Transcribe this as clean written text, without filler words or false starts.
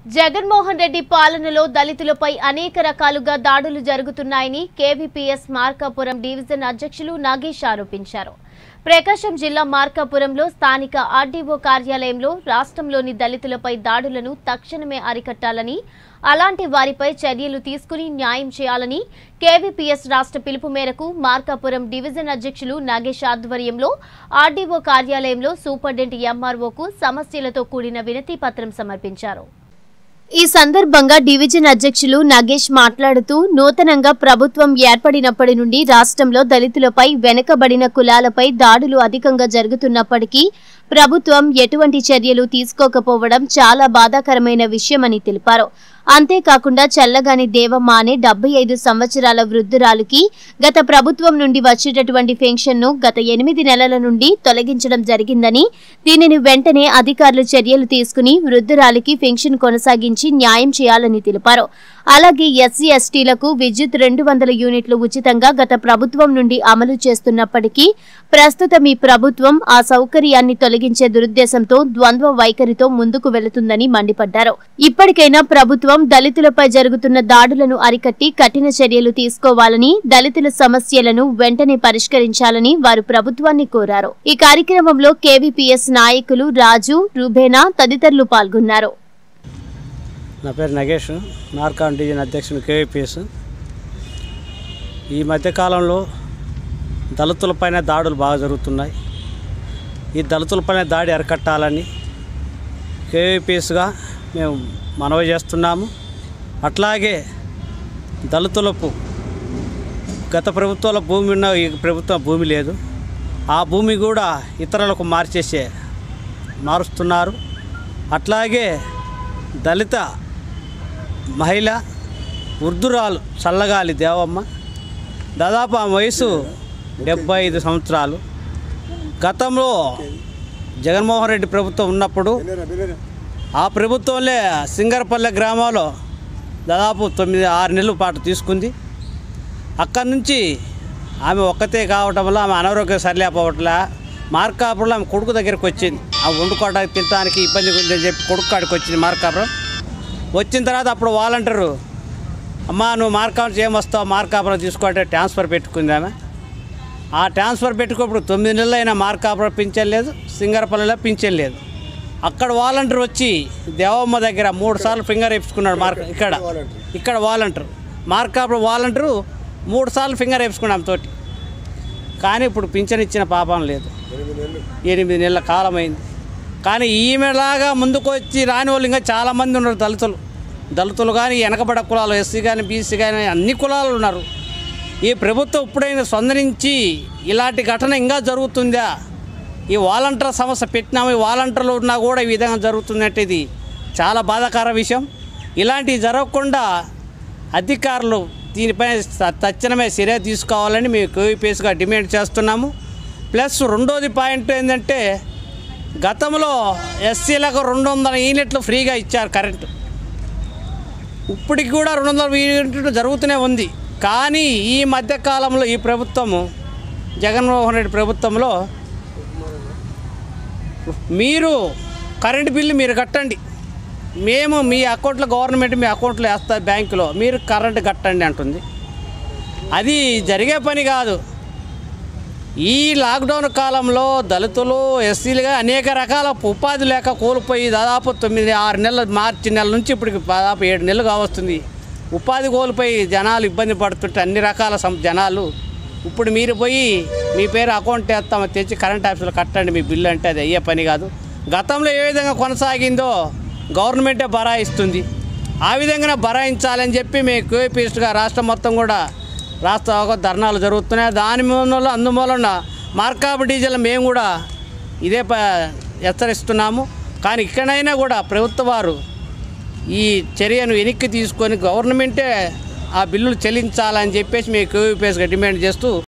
జగన్మోహన్ రెడ్డి పాలనలో దళితులపై అనేక రకాలుగా దాడులు జరుగుతున్నాయని కేవీపీఎస్ మార్కాపురం డివిజన్ అధ్యక్షులు నాగేష్ ఆరోపించారు. ప్రకాశం జిల్లా మార్కాపురంలో స్థానిక ఆర్డీఓ కార్యాలయంలో రాష్ట్రంలోని దళితులపై దాడులను తక్షణమే అరికట్టాలని, అలాంటి వారిపై చర్యలు తీసుకుని న్యాయం చేయాలని కేవీపీఎస్ రాష్ట్ర పిలుపు మేరకు మార్కాపురం డివిజన్ అధ్యక్షులు నాగేష్ ఆధ్వర్యంలో ఆర్డీఓ కార్యాలయంలో సూపరింటెండెంట్ ఎంఆర్ఓకు సమస్యలతో కూడిన వినతి పత్రం సమర్పించారు. ఈ సందర్భంగా డివిజన్ అధ్యక్షులు నాగేష్ మాట్లాడుతూ, నూతనంగా ప్రభుత్వం ఏర్పడినప్పటి నుండి రాష్ట్రంలో దళితులపై, వెనుకబడిన కులాలపై దాడులు అధికంగా జరుగుతున్నప్పటికీ ప్రభుత్వం ఎటువంటి చర్యలు తీసుకోకపోవడం చాలా బాధాకరమైన విషయమని తెలిపారు. అంతేకాకుండా చల్లగాని దేవమ్మ అనే 75 సంవత్సరాల వృద్ధురాలికి గత ప్రభుత్వం నుండి వచ్చేటటువంటి పెన్షన్ను గత 8 నెలల నుండి తొలగించడం జరిగిందని, దీనిని వెంటనే అధికారులు చర్యలు తీసుకుని వృద్ధురాలికి పెన్షన్ కొనసాగించి న్యాయం చేయాలని తెలిపారు. అలాగే ఎస్సీ ఎస్టీలకు విద్యుత్ 200 యూనిట్లు ఉచితంగా గత ప్రభుత్వం నుండి అమలు చేస్తున్నప్పటికీ ప్రస్తుతం ఈ ప్రభుత్వం ఆ సౌకర్యాన్ని తొలగించే దురుద్దేశంతో ద్వంద్వ వైఖరితో ముందుకు వెళుతుందని మండిపడ్డారు. ఇప్పటికైనా ప్రభుత్వం దళితులపై జరుగుతున్న దాడులను అరికట్టి కఠిన చర్యలు తీసుకోవాలని, దళితుల సమస్యలను వెంటనే పరిష్కరించాలని వారు ప్రభుత్వాన్ని కోరారు. ఈ కార్యక్రమంలో కేవీపీఎస్ నాయకులు రాజు, రుబేనా తదితరులు పాల్గొన్నారు. నా పేరు నగేష్, మార్కాపురం డివిజన్ అధ్యక్షుడు కేవీపీఎస్. ఈ మధ్యకాలంలో దళితులపైన దాడులు బాగా జరుగుతున్నాయి. ఈ దళితులపైన దాడి అరికట్టాలని కేవీపీఎస్గా మేము మనవి చేస్తున్నాము. అట్లాగే దళితులకు గత ప్రభుత్వాల భూమి ఉన్న ఈ ప్రభుత్వం భూమి లేదు, ఆ భూమి కూడా ఇతరులకు మారుస్తున్నారు. అట్లాగే దళిత మహిళ వృద్ధురాలు చల్లగాలి దేవమ్మ, దాదాపు ఆ వయసు 75 సంవత్సరాలు. గతంలో జగన్మోహన్ రెడ్డి ప్రభుత్వం ఉన్నప్పుడు ఆ ప్రభుత్వంలో సింగరపల్లె గ్రామంలో దాదాపు 9-6 నెలల పాటు తీసుకుంది. అక్కడి నుంచి ఆమె ఒక్కతే కావటం వల్ల ఆమె అనారోగ్యం సరిలేకపోవట్లే మార్కాపురంలో ఆమె కొడుకు దగ్గరికి వచ్చింది. ఆ వండుకోవడానికి తినడానికి ఇబ్బంది ఉందని చెప్పి కొడుకు కాడికి వచ్చింది. మార్కాపురం వచ్చిన తర్వాత అప్పుడు వాలంటీరు, అమ్మా నువ్వు మార్కాపురం చేయమొస్తావు, మార్కాపురం తీసుకోవాలంటే ట్రాన్స్ఫర్ పెట్టుకుంది ఆమె. ఆ ట్రాన్స్ఫర్ పెట్టుకున్నప్పుడు 9 నెలలు అయినా మార్కాపురం పింఛన్ లేదు, సింగరపల్లిలో పింఛన్ లేదు. అక్కడ వాలంటీర్ వచ్చి దేవమ్మ దగ్గర 3 సార్లు ఫింగర్ వేసుకున్నాడు. ఇక్కడ వాలంటీర్, మార్కాపురం వాలంటీరు 3 సార్లు ఫింగర్ వేసుకున్నాం తోటి. కానీ ఇప్పుడు పింఛన్ ఇచ్చిన పాపం లేదు. 8 నెలల కాలమైంది. కానీ ఈమెలాగా ముందుకు వచ్చి రాని వాళ్ళు ఇంకా చాలామంది ఉన్నారు. దళితులు కానీ, వెనకబడ కులాలు, ఎస్సీ కానీ, బీసీ కానీ అన్ని కులాలు ఉన్నారు. ఈ ప్రభుత్వం ఇప్పుడైనా స్పందించి ఇలాంటి ఘటన ఇంకా జరుగుతుందా, ఈ వాలంటీర్ సమస్య పెట్టినాము, ఈ వాలంటీర్లు ఉన్నా కూడా ఈ విధంగా జరుగుతుందంటే ఇది చాలా బాధాకర విషయం. ఇలాంటివి జరగకుండా అధికారులు దీనిపైన తక్షణమే చర్య తీసుకోవాలని మేము కేవీపీఎస్గా డిమాండ్ చేస్తున్నాము. ప్లస్ రెండోది పాయింట్ ఏంటంటే, గతంలో ఎస్సీలకు 200 యూనిట్లు ఫ్రీగా ఇచ్చారు కరెంటు. ఇప్పటికి కూడా 200 యూనిట్లు జరుగుతూనే ఉంది. కానీ ఈ మధ్యకాలంలో ఈ ప్రభుత్వము, జగన్మోహన్ రెడ్డి ప్రభుత్వంలో మీరు కరెంటు బిల్లు మీరు కట్టండి, మేము మీ అకౌంట్లో గవర్నమెంట్ మీ అకౌంట్లో వేస్తా బ్యాంకులో, మీరు కరెంటు కట్టండి అంటుంది. అది జరిగే పని కాదు. ఈ లాక్డౌన్ కాలంలో దళితులు, ఎస్సీలుగా అనేక రకాల ఉపాధి లేక కోల్పోయి దాదాపు 9-6 నెలల మార్చి నెల నుంచి ఇప్పటికి దాదాపు 7 నెలలు కావస్తుంది. ఉపాధి కోల్పోయి జనాలు ఇబ్బంది పడుతుంటే అన్ని రకాల జనాలు ఇప్పుడు మీరు పోయి మీ పేరు అకౌంట్ వేస్తామో తెచ్చి కరెంట్ ఆఫీసులో కట్టండి మీ బిల్లు అంటే అది అయ్యే పని కాదు. గతంలో ఏ విధంగా కొనసాగిందో గవర్నమెంటే బరాయిస్తుంది, ఆ విధంగానే బరాయించాలని చెప్పి మేము కేవీపీఎస్గా రాష్ట్రం మొత్తం కూడా రాష్ట్ర ధర్నాలు జరుగుతున్నాయి. అందువలన మార్కాపురం డీజిల్ మేము కూడా ఇదే హెచ్చరిస్తున్నాము. కానీ ఇక్కడైనా కూడా ప్రభుత్వ వారు ఈ చర్యను వెనక్కి తీసుకొని గవర్నమెంటే ఆ బిల్లులు చెల్లించాలని చెప్పేసి మేము కేవీపీఎస్గా డిమాండ్ చేస్తూ